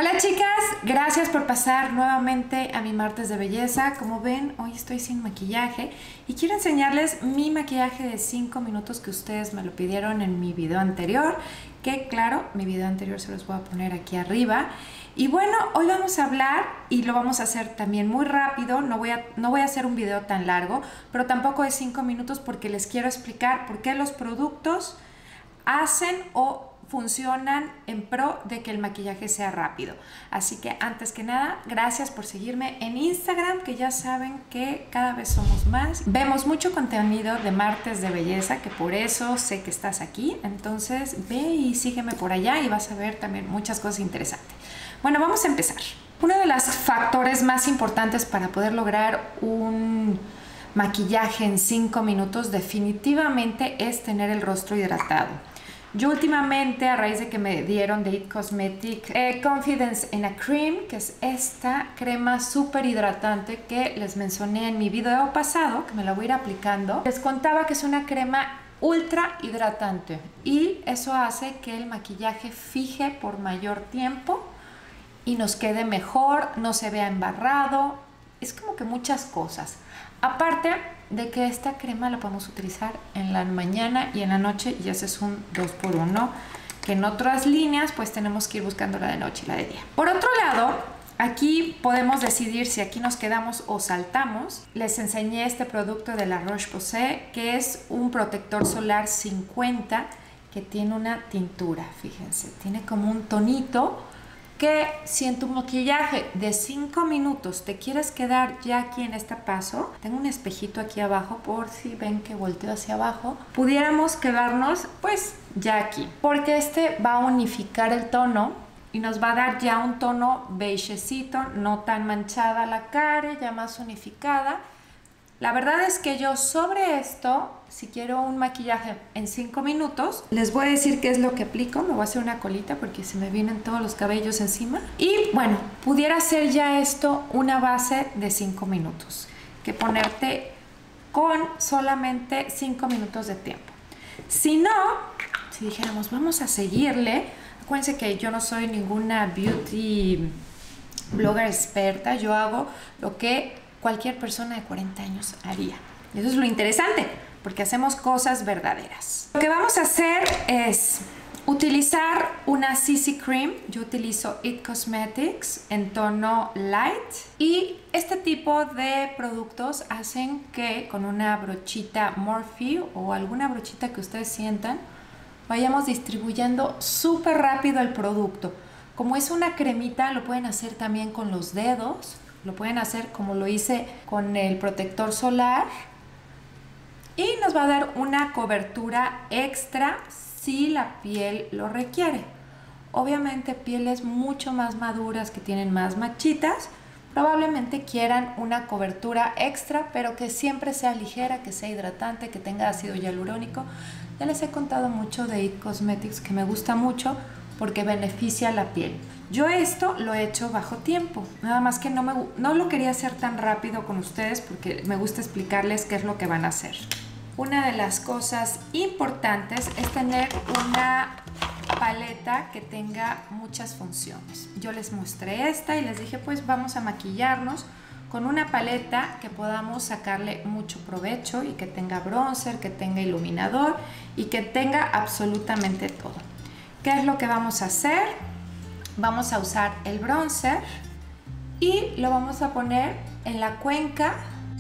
Hola chicas, gracias por pasar nuevamente a mi martes de belleza. Como ven, hoy estoy sin maquillaje y quiero enseñarles mi maquillaje de 5 minutos que ustedes me lo pidieron en mi video anterior, que claro, mi video anterior se los voy a poner aquí arriba. Y bueno, hoy vamos a hablar y lo vamos a hacer también muy rápido. No voy a hacer un video tan largo, pero tampoco de 5 minutos porque les quiero explicar por qué los productos hacen o funcionan en pro de que el maquillaje sea rápido. Así que antes que nada, gracias por seguirme en Instagram, que ya saben que cada vez somos más. Vemos mucho contenido de martes de belleza, que por eso sé que estás aquí. Entonces ve y sígueme por allá y vas a ver también muchas cosas interesantes. Bueno, vamos a empezar. Uno de los factores más importantes para poder lograr un maquillaje en 5 minutos definitivamente es tener el rostro hidratado. Yo últimamente, a raíz de que me dieron de IT Cosmetics Confidence in a Cream, que es esta crema súper hidratante que les mencioné en mi video pasado, que me la voy a ir aplicando, les contaba que es una crema ultra hidratante y eso hace que el maquillaje fije por mayor tiempo y nos quede mejor, no se vea embarrado, es como que muchas cosas. Aparte de que esta crema la podemos utilizar en la mañana y en la noche y ese es un 2x1, que en otras líneas pues tenemos que ir buscando la de noche y la de día. Por otro lado, aquí podemos decidir si aquí nos quedamos o saltamos. Les enseñé este producto de la Roche-Posay, que es un protector solar 50 que tiene una tintura, fíjense, tiene como un tonito que si en tu maquillaje de 5 minutos te quieres quedar ya aquí en este paso, tengo un espejito aquí abajo por si ven que volteo hacia abajo, pudiéramos quedarnos pues ya aquí, porque este va a unificar el tono y nos va a dar ya un tono beigecito, no tan manchada la cara, ya más unificada. La verdad es que yo sobre esto, si quiero un maquillaje en 5 minutos, les voy a decir qué es lo que aplico. Me voy a hacer una colita porque se me vienen todos los cabellos encima. Y bueno, pudiera ser ya esto una base de 5 minutos, que ponerte con solamente 5 minutos de tiempo. Si no, si dijéramos vamos a seguirle, acuérdense que yo no soy ninguna beauty blogger experta, yo hago lo que cualquier persona de 40 años haría. Y eso es lo interesante, porque hacemos cosas verdaderas. Lo que vamos a hacer es utilizar una CC Cream. Yo utilizo IT Cosmetics en tono light. Y este tipo de productos hacen que con una brochita Morphe o alguna brochita que ustedes sientan, vayamos distribuyendo súper rápido el producto. Como es una cremita, lo pueden hacer también con los dedos. Lo pueden hacer como lo hice con el protector solar y nos va a dar una cobertura extra si la piel lo requiere. Obviamente pieles mucho más maduras que tienen más manchitas probablemente quieran una cobertura extra, pero que siempre sea ligera, que sea hidratante, que tenga ácido hialurónico. Ya les he contado mucho de IT Cosmetics, que me gusta mucho porque beneficia la piel. Yo esto lo he hecho bajo tiempo, nada más que no lo quería hacer tan rápido con ustedes porque me gusta explicarles qué es lo que van a hacer. Una de las cosas importantes es tener una paleta que tenga muchas funciones. Yo les mostré esta y les dije pues vamos a maquillarnos con una paleta que podamos sacarle mucho provecho y que tenga bronzer, que tenga iluminador y que tenga absolutamente todo. ¿Qué es lo que vamos a hacer? Vamos a usar el bronzer y lo vamos a poner en la cuenca.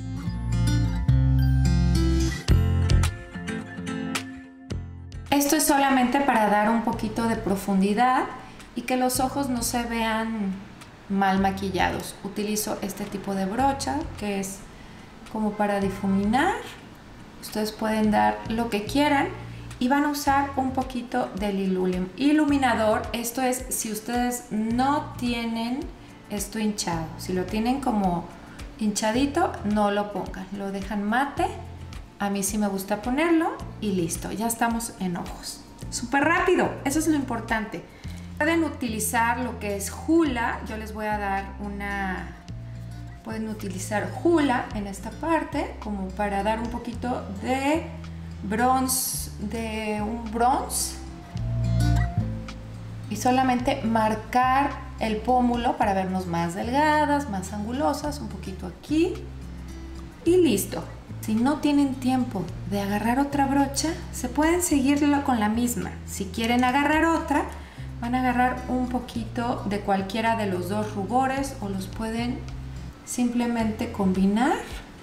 Esto es solamente para dar un poquito de profundidad y que los ojos no se vean mal maquillados. Utilizo este tipo de brocha que es como para difuminar. Ustedes pueden dar lo que quieran. Y van a usar un poquito del iluminador. Esto es si ustedes no tienen esto hinchado. Si lo tienen como hinchadito, no lo pongan. Lo dejan mate. A mí sí me gusta ponerlo y listo. Ya estamos en ojos. Súper rápido. Eso es lo importante. Pueden utilizar lo que es Hoola. Yo les voy a dar una... Pueden utilizar Hoola en esta parte como para dar un poquito de bronce, y solamente marcar el pómulo para vernos más delgadas, más angulosas, un poquito aquí y listo. Si no tienen tiempo de agarrar otra brocha, se pueden seguirlo con la misma. Si quieren agarrar otra, van a agarrar un poquito de cualquiera de los dos rubores o los pueden simplemente combinar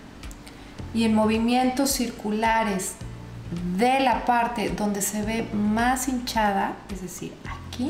y en movimientos circulares de la parte donde se ve más hinchada, es decir, aquí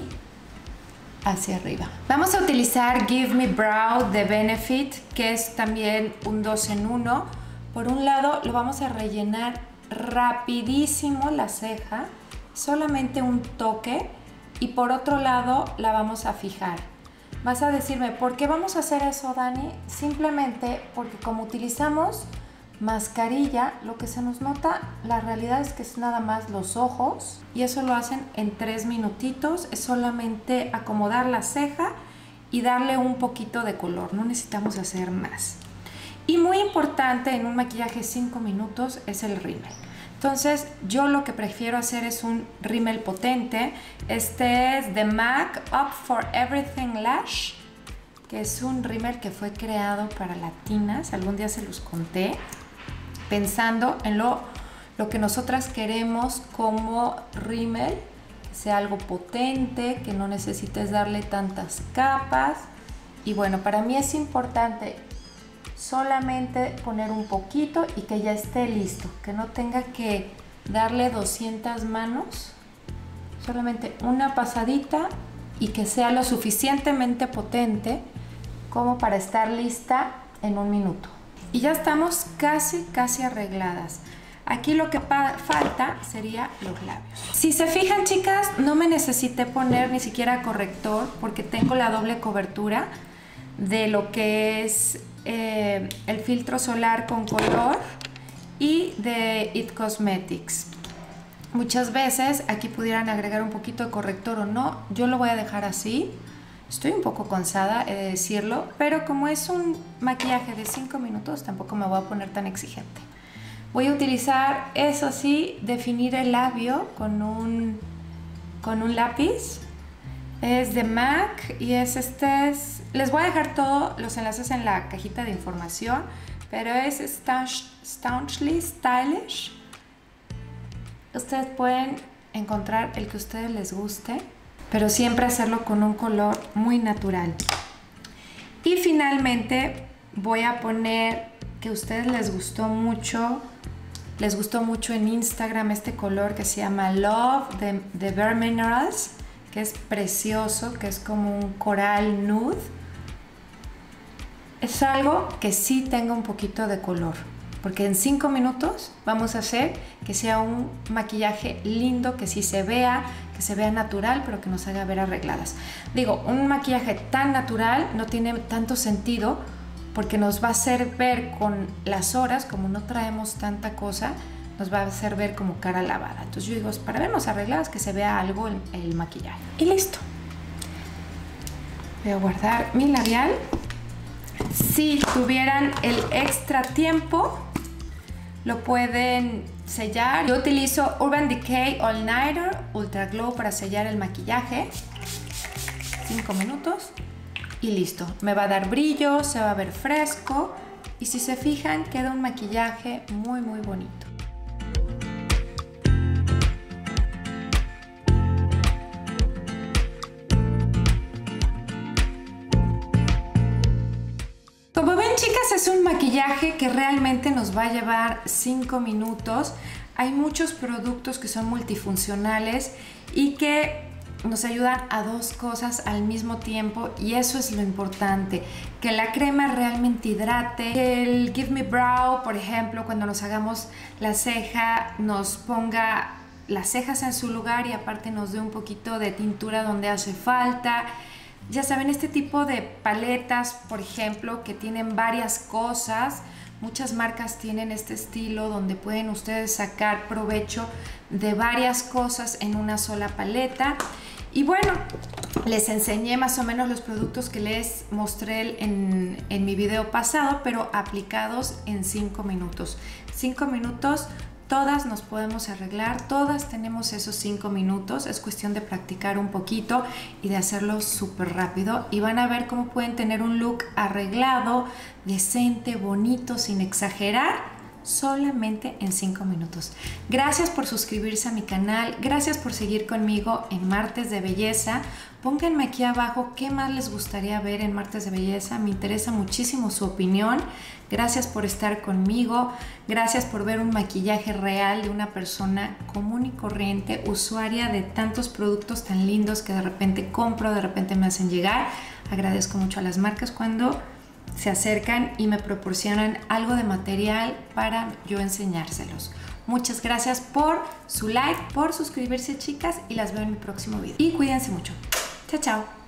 hacia arriba. Vamos a utilizar Give Me Brow de Benefit, que es también un 2 en 1. Por un lado lo vamos a rellenar rapidísimo la ceja, solamente un toque, y por otro lado la vamos a fijar. Vas a decirme, ¿por qué vamos a hacer eso, Dani? Simplemente porque como utilizamos mascarilla, lo que se nos nota, la realidad es que es nada más los ojos y eso lo hacen en 3 minutitos. Es solamente acomodar la ceja y darle un poquito de color, no necesitamos hacer más. Y muy importante en un maquillaje 5 minutos es el rímel. Entonces yo lo que prefiero hacer es un rímel potente. Este es de MAC Up for Everything Lash, que es un rímel que fue creado para latinas, algún día se los conté, pensando en lo que nosotras queremos como rímel, que sea algo potente, que no necesites darle tantas capas. Y bueno, para mí es importante solamente poner un poquito y que ya esté listo, que no tenga que darle 200 manos, solamente una pasadita y que sea lo suficientemente potente como para estar lista en 1 minuto. Y ya estamos casi arregladas. Aquí lo que falta sería los labios. Si se fijan, chicas, no me necesité poner ni siquiera corrector porque tengo la doble cobertura de lo que es el filtro solar con color y de It Cosmetics. Muchas veces aquí pudieran agregar un poquito de corrector o no. Yo lo voy a dejar así. Estoy un poco cansada, he de decirlo, pero como es un maquillaje de 5 minutos, tampoco me voy a poner tan exigente. Voy a utilizar, eso sí, definir el labio con un lápiz. Es de MAC y les voy a dejar todos los enlaces en la cajita de información, pero es Staunchly Stylish. Ustedes pueden encontrar el que a ustedes les guste, pero siempre hacerlo con un color muy natural. Y finalmente voy a poner que a ustedes les gustó mucho en Instagram este color que se llama Love de Bare Minerals, que es precioso, que es como un coral nude. Es algo que sí tenga un poquito de color, porque en 5 minutos vamos a hacer que sea un maquillaje lindo, que sí se vea, que se vea natural, pero que nos haga ver arregladas. Digo, un maquillaje tan natural no tiene tanto sentido porque nos va a hacer ver con las horas, como no traemos tanta cosa, nos va a hacer ver como cara lavada. Entonces yo digo, para vernos arregladas, que se vea algo el maquillaje. Y listo. Voy a guardar mi labial. Si tuvieran el extra tiempo, lo pueden sellar. Yo utilizo Urban Decay All Nighter Ultra Glow para sellar el maquillaje. 5 minutos y listo. Me va a dar brillo, se va a ver fresco y si se fijan queda un maquillaje muy bonito. Como ven, chicas, es un maquillaje que realmente nos va a llevar 5 minutos. Hay muchos productos que son multifuncionales y que nos ayudan a 2 cosas al mismo tiempo y eso es lo importante, que la crema realmente hidrate, que el Give Me Brow, por ejemplo, cuando nos hagamos la ceja, nos ponga las cejas en su lugar y aparte nos dé un poquito de tintura donde hace falta. Ya saben, este tipo de paletas, por ejemplo, que tienen varias cosas. Muchas marcas tienen este estilo donde pueden ustedes sacar provecho de varias cosas en una sola paleta. Y bueno, les enseñé más o menos los productos que les mostré en mi video pasado, pero aplicados en 5 minutos. 5 minutos Todas nos podemos arreglar, todas tenemos esos 5 minutos, es cuestión de practicar un poquito y de hacerlo súper rápido y van a ver cómo pueden tener un look arreglado, decente, bonito, sin exagerar, solamente en 5 minutos. Gracias por suscribirse a mi canal, gracias por seguir conmigo en Martes de Belleza. Pónganme aquí abajo qué más les gustaría ver en Martes de Belleza, me interesa muchísimo su opinión. Gracias por estar conmigo, gracias por ver un maquillaje real de una persona común y corriente, usuaria de tantos productos tan lindos que de repente compro, de repente me hacen llegar. Agradezco mucho a las marcas cuando se acercan y me proporcionan algo de material para yo enseñárselos. Muchas gracias por su like, por suscribirse, chicas, y las veo en mi próximo video. Y cuídense mucho. Chao, chao.